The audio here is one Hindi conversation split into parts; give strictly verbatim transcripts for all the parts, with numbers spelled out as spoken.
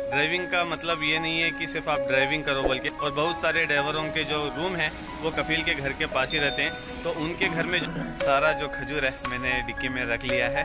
ड्राइविंग का मतलब ये नहीं है कि सिर्फ आप ड्राइविंग करो, बल्कि और बहुत सारे ड्राइवरों के जो रूम हैं वो कफील के घर के पास ही रहते हैं। तो उनके घर में जो सारा जो खजूर है मैंने डिक्की में रख लिया है।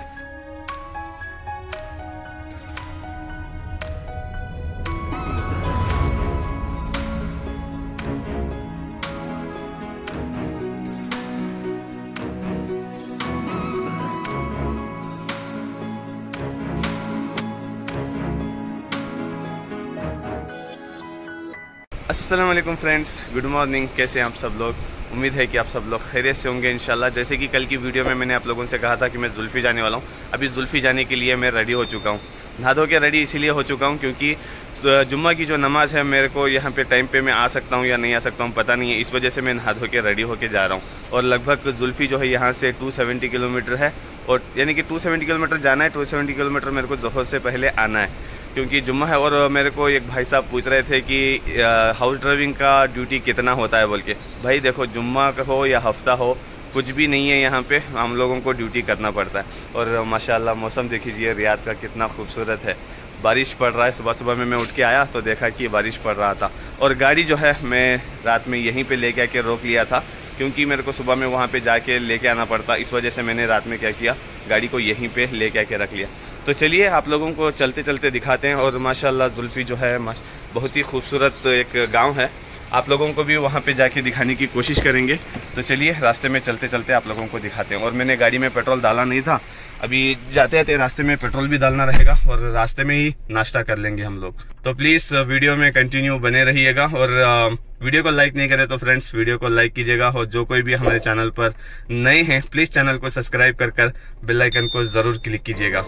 अस्सलाम वालेकुम फ्रेंड्स, गुड मॉर्निंग। कैसे हैं आप सब लोग? उम्मीद है कि आप सब लोग खैरियत से होंगे इंशाल्लाह। जैसे कि कल की वीडियो में मैंने आप लोगों से कहा था कि मैं जुल्फ़ी जाने वाला हूँ। अभी जुल्फ़ी जाने के लिए मैं रेडी हो चुका हूँ। नहा धो के रेडी इसीलिए हो चुका हूँ क्योंकि जुम्मा की जो नमाज़ है मेरे को यहाँ पे टाइम पे मैं आ सकता हूँ या नहीं आ सकता हूँ पता नहीं है। इस वजह से मैं नहा धो के रेडी होके जा रहा हूँ। और लगभग जुल्फ़ी जो है यहाँ से टू सेवेंटी किलोमीटर है, और यानी कि टू सेवेंटी किलोमीटर जाना है, टू सेवेंटी किलोमीटर मेरे को ज़ोहर से पहले आना है क्योंकि जुम्मा है। और मेरे को एक भाई साहब पूछ रहे थे कि हाउस ड्राइविंग का ड्यूटी कितना होता है बोल के। भाई देखो, जुम्मा का हो या हफ्ता हो, कुछ भी नहीं है, यहाँ पे हम लोगों को ड्यूटी करना पड़ता है। और माशाल्लाह मौसम देखिए रियाद का कितना खूबसूरत है। बारिश पड़ रहा है। सुबह सुबह में मैं उठ के आया तो देखा कि बारिश पड़ रहा था। और गाड़ी जो है मैं रात में यहीं पे लेके आके रोक लिया था क्योंकि मेरे को सुबह में वहाँ पे जाके लेके आना पड़ता। इस वजह से मैंने रात में क्या किया, गाड़ी को यहीं पे लेके आके रख लिया। तो चलिए आप लोगों को चलते चलते दिखाते हैं। और माशाल्लाह जुल्फ़ी जो है बहुत ही खूबसूरत एक गांव है। आप लोगों को भी वहां पे जाके दिखाने की कोशिश करेंगे। तो चलिए रास्ते में चलते चलते आप लोगों को दिखाते हैं। और मैंने गाड़ी में पेट्रोल डाला नहीं था, अभी जाते जाते रास्ते में पेट्रोल भी डालना रहेगा और रास्ते में ही नाश्ता कर लेंगे हम लोग। तो प्लीज़ वीडियो में कंटिन्यू बने रहिएगा। और वीडियो को लाइक नहीं करें तो फ्रेंड्स वीडियो को लाइक कीजिएगा। और जो कोई भी हमारे चैनल पर नए हैं प्लीज़ चैनल को सब्सक्राइब कर कर बेल आइकन को ज़रूर क्लिक कीजिएगा।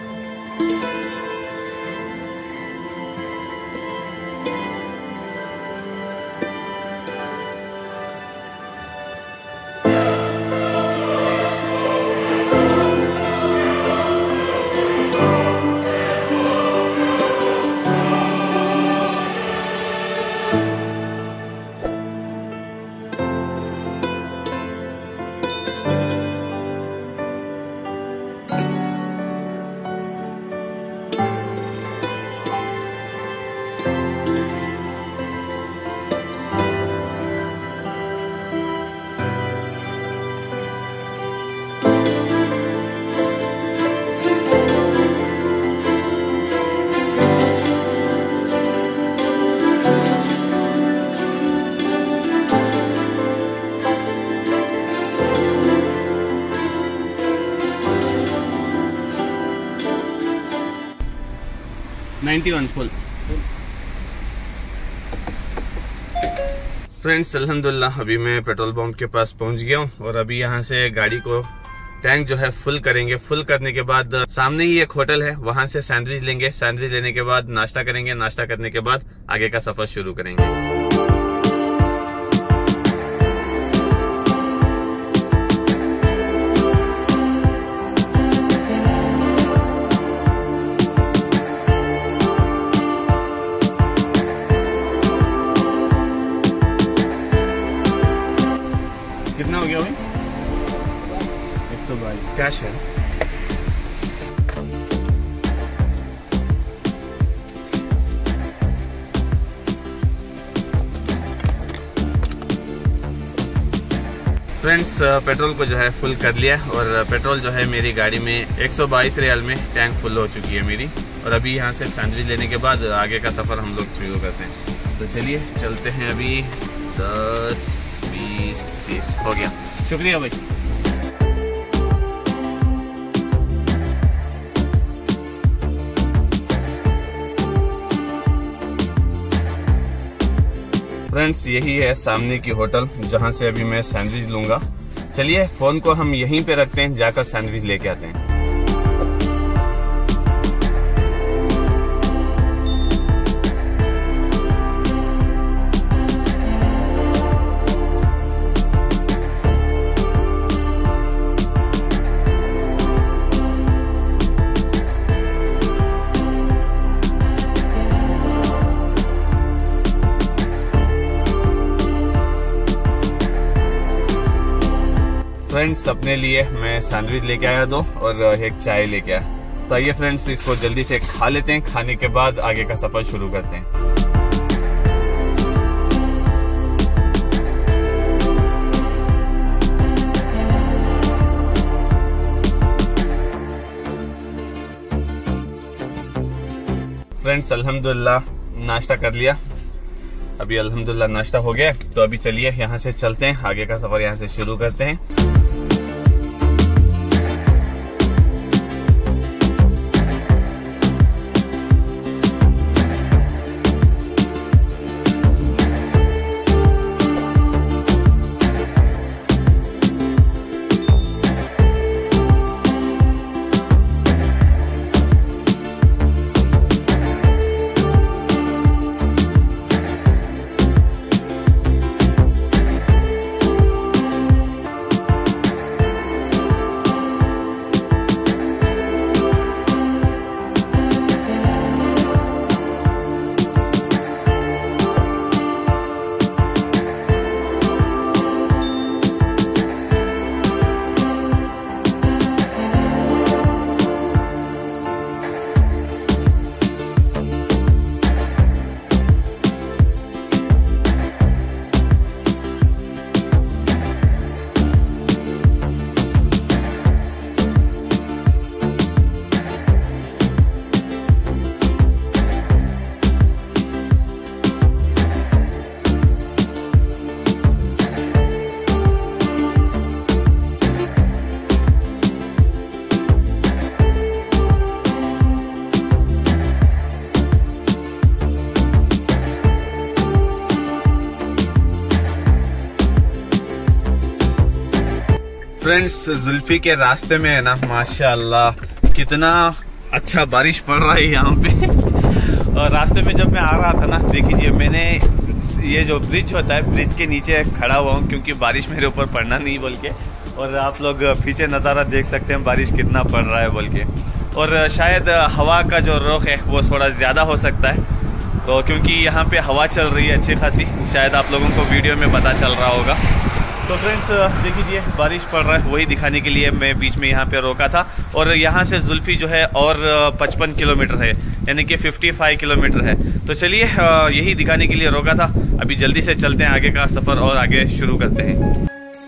Ninety one full. फ्रेंड्स अल्हम्दुलिल्लाह अभी मैं पेट्रोल पंप के पास पहुंच गया हूं। और अभी यहां से गाड़ी को टैंक जो है फुल करेंगे। फुल करने के बाद सामने ही एक होटल है, वहां से सैंडविच लेंगे। सैंडविच लेने के बाद नाश्ता करेंगे। नाश्ता करने के बाद आगे का सफर शुरू करेंगे। कितना हो गया भाई? एक सौ बाईस कैश है। फ्रेंड्स पेट्रोल को जो है फुल कर लिया। और पेट्रोल जो है मेरी गाड़ी में एक सौ बाईस रियाल में टैंक फुल हो चुकी है मेरी। और अभी यहाँ से सैंडविच लेने के बाद आगे का सफ़र हम लोग शुरू करते हैं। तो चलिए चलते हैं। अभी दस बीस तीस हो गया। शुक्रिया भाई। फ्रेंड्स यही है सामने की होटल जहां से अभी मैं सैंडविच लूंगा। चलिए फोन को हम यहीं पे रखते हैं, जाकर सैंडविच लेके आते हैं। फ्रेंड्स अपने लिए मैं सैंडविच लेके आया दो और एक चाय लेके आया। तो आइए फ्रेंड्स, इसको जल्दी से खा लेते हैं, खाने के बाद आगे का सफर शुरू करते हैं। फ्रेंड्स अल्हम्दुलिल्लाह नाश्ता कर लिया, अभी अल्हम्दुलिल्लाह नाश्ता हो गया। तो अभी चलिए यहाँ से चलते हैं, आगे का सफर यहाँ से शुरू करते हैं। फ्रेंड्स जुल्फी के रास्ते में है ना, माशाल्लाह कितना अच्छा बारिश पड़ रहा है यहाँ पे। और रास्ते में जब मैं आ रहा था ना, देखिए मैंने ये जो ब्रिज होता है, ब्रिज के नीचे खड़ा हुआ हूँ क्योंकि बारिश मेरे ऊपर पड़ना नहीं बोल के। और आप लोग पीछे नज़ारा देख सकते हैं बारिश कितना पड़ रहा है बोल के। और शायद हवा का जो रुख है वो थोड़ा ज़्यादा हो सकता है, तो क्योंकि यहाँ पे हवा चल रही है अच्छी खासी, शायद आप लोगों को वीडियो में पता चल रहा होगा। तो फ्रेंड्स देखिए बारिश पड़ रहा है, वही दिखाने के लिए मैं बीच में यहाँ पे रोका था। और यहाँ से जुल्फी जो है और पचपन किलोमीटर है, यानी कि पचपन किलोमीटर है। तो चलिए यही दिखाने के लिए रोका था। अभी जल्दी से चलते हैं, आगे का सफ़र और आगे शुरू करते हैं।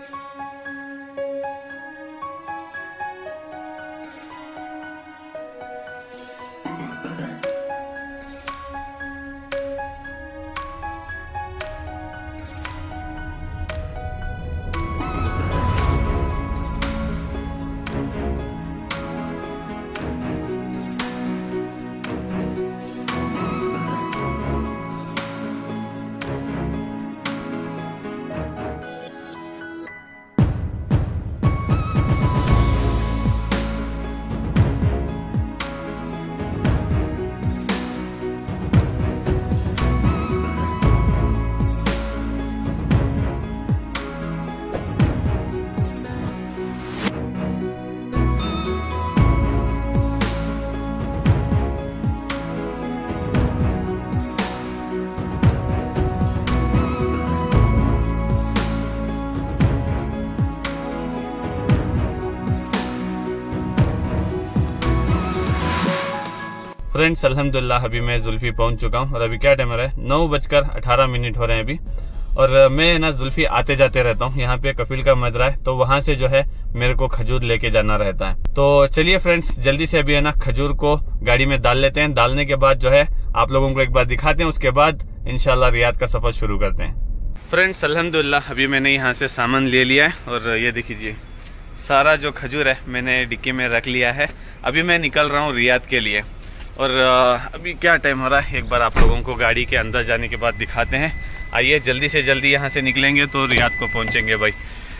फ्रेंड्स अल्हम्दुलिल्लाह अभी मैं जुल्फी पहुंच चुका हूं और अभी क्या टाइम हो रहा है, नौ बजकर अठारह मिनट हो रहे हैं अभी। और मैं ना जुल्फी आते जाते रहता हूं, यहाँ पे कफील का मजरा है, तो वहां से जो है मेरे को खजूर लेके जाना रहता है। तो चलिए फ्रेंड्स जल्दी से अभी है ना खजूर को गाड़ी में डाल लेते हैं। डालने के बाद जो है आप लोगों को एक बार दिखाते हैं, उसके बाद इंशाल्लाह रियाद का सफर शुरू करते हैं। फ्रेंड्स अल्हम्दुलिल्लाह अभी मैंने यहाँ से सामान ले लिया है और ये देखिए सारा जो खजूर है मैंने डिक्की में रख लिया है। अभी मैं निकल रहा हूँ रियाद के लिए। और अभी क्या टाइम हो रहा है, एक बार आप लोगों को गाड़ी के अंदर जाने के बाद दिखाते हैं। आइए जल्दी से जल्दी यहाँ से निकलेंगे तो रियाद को पहुँचेंगे भाई।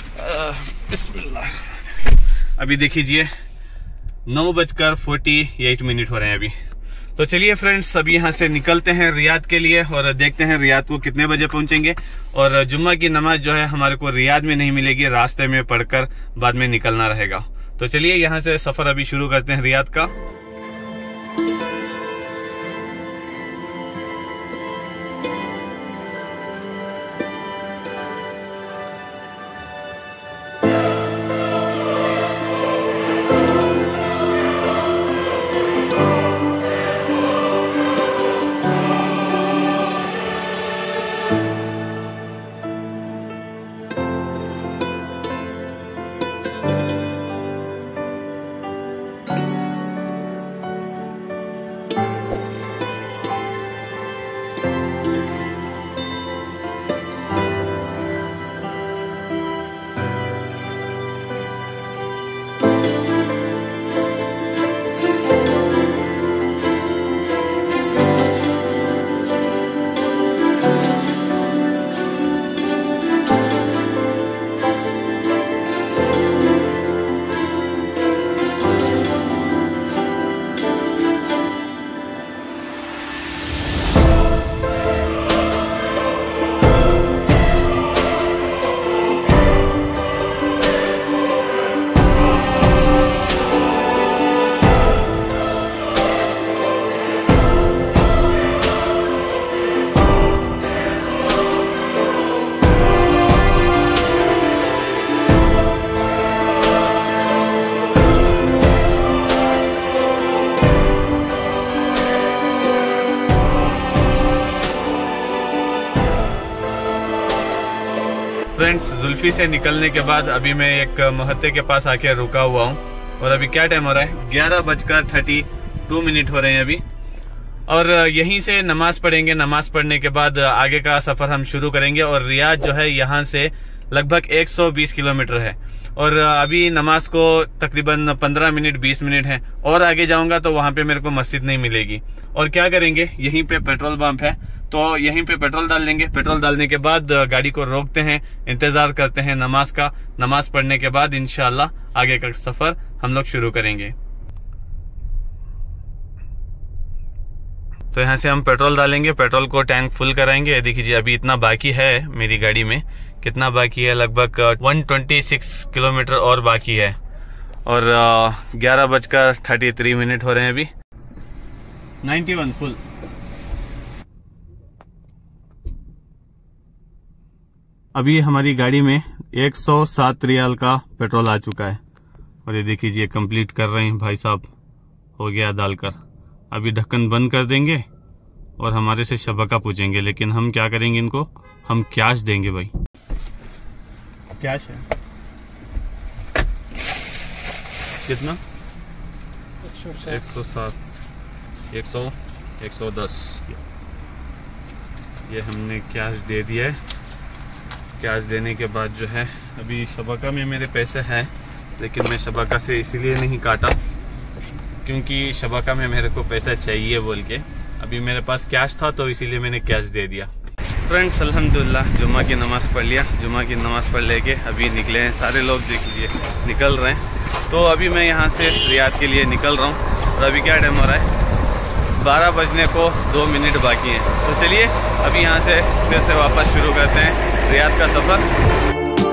बिस्मिल्लाह। अभी देखिए नौ बजकर फोर्टी एट मिनट हो रहे हैं अभी। तो चलिए फ्रेंड्स अभी यहाँ से निकलते हैं रियाद के लिए और देखते हैं रियाद को कितने बजे पहुँचेंगे। और जुम्मा की नमाज जो है हमारे को रियाद में नहीं मिलेगी, रास्ते में पढ़कर बाद में निकलना रहेगा। तो चलिए यहाँ से सफ़र अभी शुरू करते हैं रियाद का। फ्रेंड्स, जुल्फी से निकलने के बाद अभी मैं एक मोहत्ते के पास आके रुका हुआ हूँ और अभी क्या टाइम हो रहा है, ग्यारह बजकर थर्टी टू मिनट हो रहे हैं अभी। और यहीं से नमाज पढ़ेंगे। नमाज पढ़ने के बाद आगे का सफर हम शुरू करेंगे। और रियाद जो है यहाँ से लगभग एक सौ बीस किलोमीटर है और अभी नमाज को तकरीबन पंद्रह मिनट बीस मिनट है। और आगे जाऊंगा तो वहां पे मेरे को मस्जिद नहीं मिलेगी। और क्या करेंगे, यहीं पे पेट्रोल पंप है तो यहीं पे पेट्रोल डाल लेंगे। पेट्रोल डालने के बाद गाड़ी को रोकते हैं, इंतजार करते हैं नमाज का। नमाज पढ़ने के बाद इंशाल्लाह आगे का सफर हम लोग शुरू करेंगे। तो यहाँ से हम पेट्रोल डालेंगे, पेट्रोल को टैंक फुल कराएंगे। देखिए अभी इतना बाकी है मेरी गाड़ी में, कितना बाकी है, लगभग एक सौ छब्बीस किलोमीटर और बाकी है। और ग्यारह बजकर थर्टी थ्री मिनट हो रहे हैं अभी। इक्यानवे फुल। अभी हमारी गाड़ी में एक सौ सात रियाल का पेट्रोल आ चुका है। और ये देखिए कंप्लीट कर रहे हैं भाई साहब, हो गया डालकर। अभी ढक्कन बंद कर देंगे और हमारे से शबका पूछेंगे, लेकिन हम क्या करेंगे, इनको हम कैश देंगे भाई। कैश है कितना, एक सौ सात, एक सौ एक सौ दस। ये हमने कैश दे दिया है। कैश देने के बाद जो है अभी शबका में मेरे पैसे हैं, लेकिन मैं शबका से इसलिए नहीं काटा क्योंकि शबका में मेरे को पैसा चाहिए बोल के। अभी मेरे पास कैश था तो इसीलिए मैंने कैश दे दिया। फ्रेंड्स, अल्हम्दुलिल्लाह जुम्मा की नमाज़ पढ़ लिया। जुम्मा की नमाज़ पढ़ लेके अभी निकले हैं सारे लोग, देख लीजिए निकल रहे हैं। तो अभी मैं यहाँ से रियाद के लिए निकल रहा हूँ और अभी क्या टाइम हो रहा है, बारह बजने को दो मिनट बाकी हैं। तो चलिए अभी यहाँ से फिर से वापस शुरू करते हैं रियाद का सफ़र।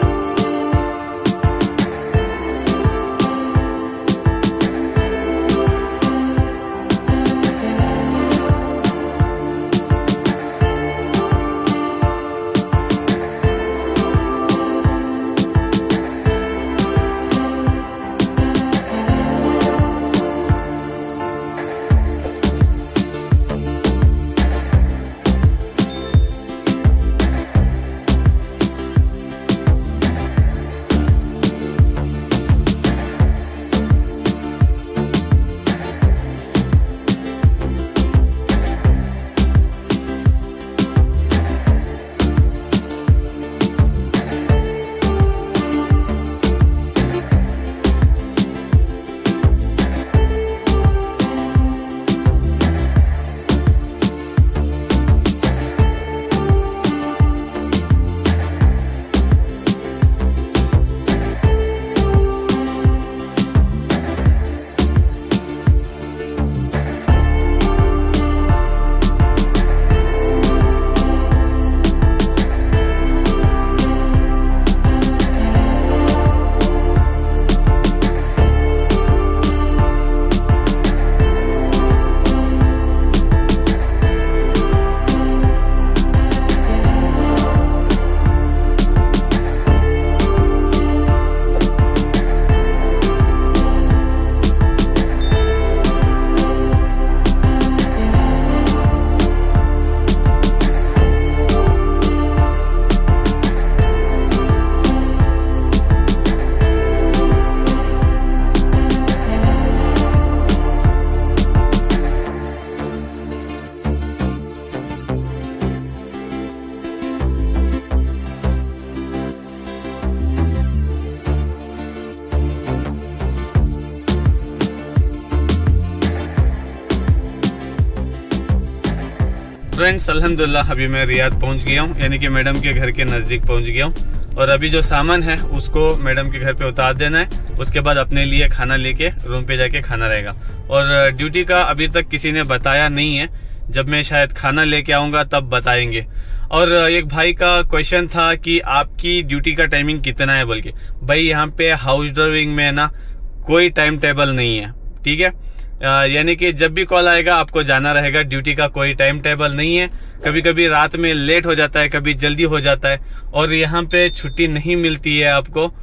फ्रेंड्स, अल्हम्दुलिल्लाह अभी मैं रियाद पहुंच गया हूं, यानी कि मैडम के घर के नज़दीक पहुंच गया हूं। और अभी जो सामान है उसको मैडम के घर पे उतार देना है। उसके बाद अपने लिए खाना लेके रूम पे जाके खाना रहेगा। और ड्यूटी का अभी तक किसी ने बताया नहीं है, जब मैं शायद खाना लेके आऊंगा तब बताएंगे। और एक भाई का क्वेश्चन था कि आपकी ड्यूटी का टाइमिंग कितना है बोल के। भाई यहाँ पे हाउस ड्राइविंग में ना कोई टाइम टेबल नहीं है, ठीक है। यानी कि जब भी कॉल आएगा आपको जाना रहेगा, ड्यूटी का कोई टाइम टेबल नहीं है। कभी कभी रात में लेट हो जाता है, कभी जल्दी हो जाता है। और यहाँ पे छुट्टी नहीं मिलती है आपको।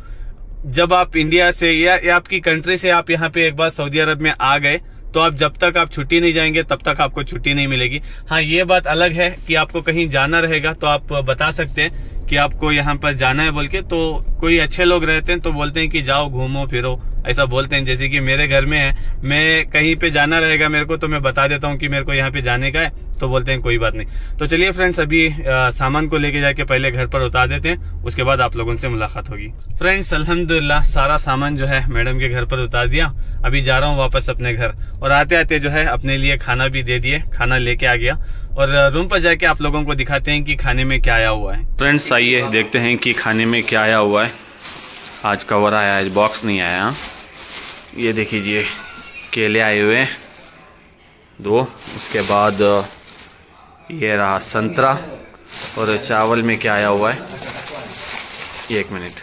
जब आप इंडिया से या, या आपकी कंट्री से आप यहाँ पे एक बार सऊदी अरब में आ गए तो आप जब तक आप छुट्टी नहीं जाएंगे तब तक आपको छुट्टी नहीं मिलेगी। हाँ, ये बात अलग है कि आपको कहीं जाना रहेगा तो आप बता सकते हैं कि आपको यहाँ पर जाना है बोल के, तो कोई अच्छे लोग रहते हैं तो बोलते हैं कि जाओ घूमो फिरो, ऐसा बोलते हैं। जैसे कि मेरे घर में है, मैं कहीं पे जाना रहेगा मेरे को तो मैं बता देता हूँ कि मेरे को यहाँ पे जाने का है, तो बोलते हैं कोई बात नहीं। तो चलिए फ्रेंड्स, अभी आ, सामान को लेके जाके पहले घर पर उतार देते हैं, उसके बाद आप लोगों से मुलाकात होगी। फ्रेंड्स अल्हम्दुलिल्लाह सारा सामान जो है मैडम के घर पर उतार दिया। अभी जा रहा हूँ वापस अपने घर, और आते आते जो है अपने लिए खाना भी दे दिए, खाना लेके आ गया। और रूम पर जाके आप लोगों को दिखाते हैं कि खाने में क्या आया हुआ है। फ्रेंड्स आइए देखते हैं कि खाने में क्या आया हुआ है। आज कवर आया है, बॉक्स नहीं आया। ये देख लीजिए, केले आए हुए हैं दो, उसके बाद ये रहा संतरा, और चावल में क्या आया हुआ है, एक मिनट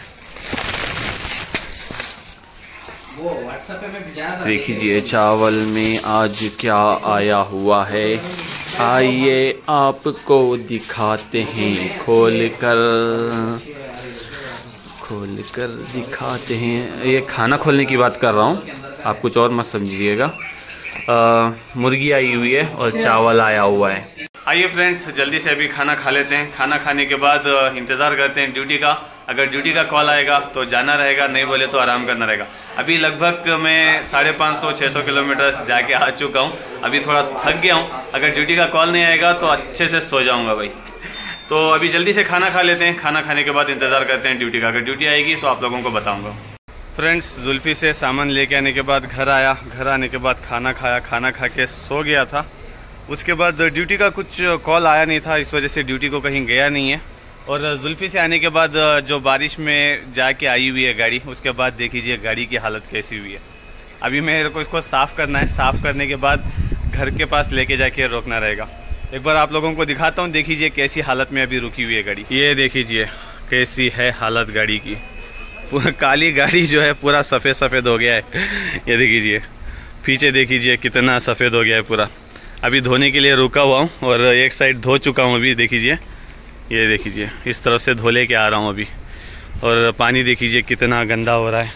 देख लीजिए चावल में आज क्या आया हुआ है। आइए आपको दिखाते हैं, खोल कर खोल कर दिखाते हैं। ये खाना खोलने की बात कर रहा हूँ, आप कुछ और मत समझिएगा। मुर्गी आई हुई है और चावल आया हुआ है। आइए फ्रेंड्स जल्दी से अभी खाना खा लेते हैं। खाना खाने के बाद इंतज़ार करते हैं ड्यूटी का। अगर ड्यूटी का कॉल आएगा तो जाना रहेगा, नहीं बोले तो आराम करना रहेगा। अभी लगभग मैं साढ़े पाँच सौ छः सौ किलोमीटर जाके आ चुका हूँ। अभी थोड़ा थक गया हूँ। अगर ड्यूटी का कॉल नहीं आएगा तो अच्छे से सो जाऊँगा भाई। तो अभी जल्दी से खाना खा लेते हैं। खाना खाने के बाद इंतज़ार करते हैं ड्यूटी का। अगर ड्यूटी आएगी तो आप लोगों को बताऊँगा। फ्रेंड्स जुल्फी से सामान लेके आने के बाद घर आया। घर आने के बाद खाना खाया, खाना खा के सो गया था। उसके बाद ड्यूटी का कुछ कॉल आया नहीं था, इस वजह से ड्यूटी को कहीं गया नहीं है। और जुल्फी से आने के बाद जो बारिश में जाके आई हुई है गाड़ी, उसके बाद देख लीजिए गाड़ी की हालत कैसी हुई है। अभी मेरे को इसको साफ़ करना है। साफ़ करने के बाद घर के पास लेके जाके रोकना रहेगा। एक बार आप लोगों को दिखाता हूँ, देख लीजिए कैसी हालत में अभी रुकी हुई है गाड़ी। ये देख लीजिए कैसी है हालत गाड़ी की। पूरा काली गाड़ी जो है पूरा सफ़ेद सफ़ेद हो गया है। ये देख लीजिए पीछे, देख लीजिए कितना सफ़ेद हो गया है पूरा। अभी धोने के लिए रुका हुआ हूँ और एक साइड धो चुका हूँ अभी। देख लीजिए, ये देख लीजिए इस तरफ से धो लेके आ रहा हूँ अभी। और पानी देख लीजिए कितना गंदा हो रहा है।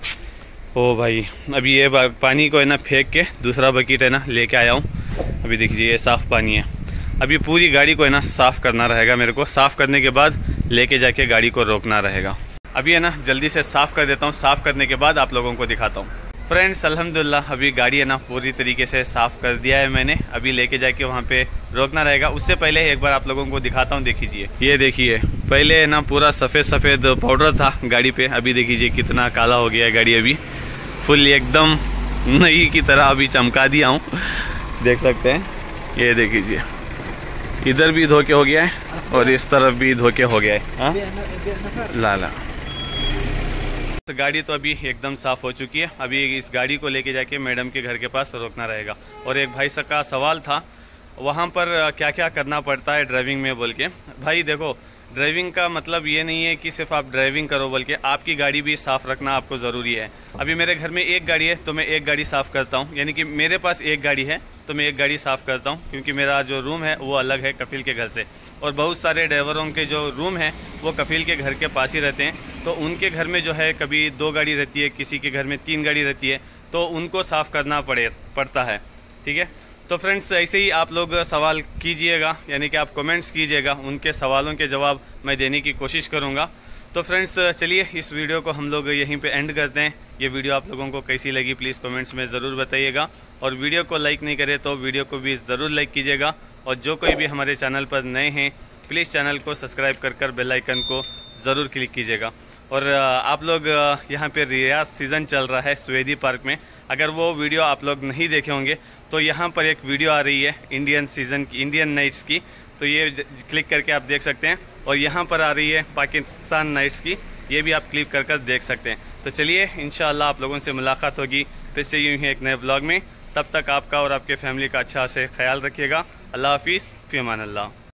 ओ भाई, अभी ये पानी को है ना फेंक के दूसरा बकेट है ना लेके आया हूँ। अभी देख लीजिए ये साफ़ पानी है। अभी पूरी गाड़ी को है ना साफ़ करना रहेगा मेरे को। साफ़ करने के बाद लेके जाके गाड़ी को रोकना रहेगा। अभी है ना जल्दी से साफ़ कर देता हूँ। साफ़ करने के बाद आप लोगों को दिखाता हूँ। फ्रेंड्स अल्हम्दुलिल्लाह अभी गाड़ी है ना पूरी तरीके से साफ़ कर दिया है मैंने। अभी लेके जाके वहाँ पे रोकना रहेगा। उससे पहले एक बार आप लोगों को दिखाता हूँ। देख लीजिए, ये देखिए पहले है ना पूरा सफ़ेद सफ़ेद पाउडर था गाड़ी पे। अभी देख लीजिए कितना काला हो गया है गाड़ी। अभी फुल एकदम नई की तरह अभी चमका दिया हूँ, देख सकते हैं। ये देख लीजिए इधर भी धोके हो गया है और इस तरफ भी धोके हो गया है। लाला तो गाड़ी तो अभी एकदम साफ़ हो चुकी है। अभी इस गाड़ी को लेके जाके मैडम के घर के पास रोकना रहेगा। और एक भाई का सवाल था वहाँ पर क्या क्या करना पड़ता है ड्राइविंग में बोल के। भाई देखो, ड्राइविंग का मतलब ये नहीं है कि सिर्फ आप ड्राइविंग करो बोल के, आपकी गाड़ी भी साफ़ रखना आपको ज़रूरी है। अभी मेरे घर में एक गाड़ी है तो मैं एक गाड़ी साफ़ करता हूँ, यानी कि मेरे पास एक गाड़ी है तो मैं एक गाड़ी साफ़ करता हूँ, क्योंकि मेरा जो रूम है वो अलग है कफिल के घर से। और बहुत सारे ड्राइवरों के जो रूम है वो कफिल के घर के पास ही रहते हैं, तो उनके घर में जो है कभी दो गाड़ी रहती है, किसी के घर में तीन गाड़ी रहती है, तो उनको साफ़ करना पड़े पड़ता है। ठीक है, तो फ्रेंड्स ऐसे ही आप लोग सवाल कीजिएगा, यानी कि आप कमेंट्स कीजिएगा, उनके सवालों के जवाब मैं देने की कोशिश करूँगा। तो फ्रेंड्स चलिए इस वीडियो को हम लोग यहीं पे एंड करते हैं। ये वीडियो आप लोगों को कैसी लगी प्लीज़ कमेंट्स में ज़रूर बताइएगा। और वीडियो को लाइक नहीं करे तो वीडियो को भी ज़रूर लाइक कीजिएगा। और जो कोई भी हमारे चैनल पर नए हैं प्लीज़ चैनल को सब्सक्राइब कर कर बेल आइकन को ज़रूर क्लिक कीजिएगा। और आप लोग यहाँ पे रियाज सीज़न चल रहा है स्वेदी पार्क में, अगर वो वीडियो आप लोग नहीं देखे होंगे तो यहाँ पर एक वीडियो आ रही है इंडियन सीज़न की, इंडियन नाइट्स की, तो ये क्लिक करके आप देख सकते हैं। और यहाँ पर आ रही है पाकिस्तान नाइट्स की, ये भी आप क्लिक कर कर देख सकते हैं। तो चलिए इंशाअल्लाह आप लोगों से मुलाकात होगी फिर से यूँ ही एक नए ब्लॉग में। तब तक आपका और आपके फैमिली का अच्छा से ख्याल रखिएगा। अल्लाह हाफिज़, फ़ी अमान अल्लाह।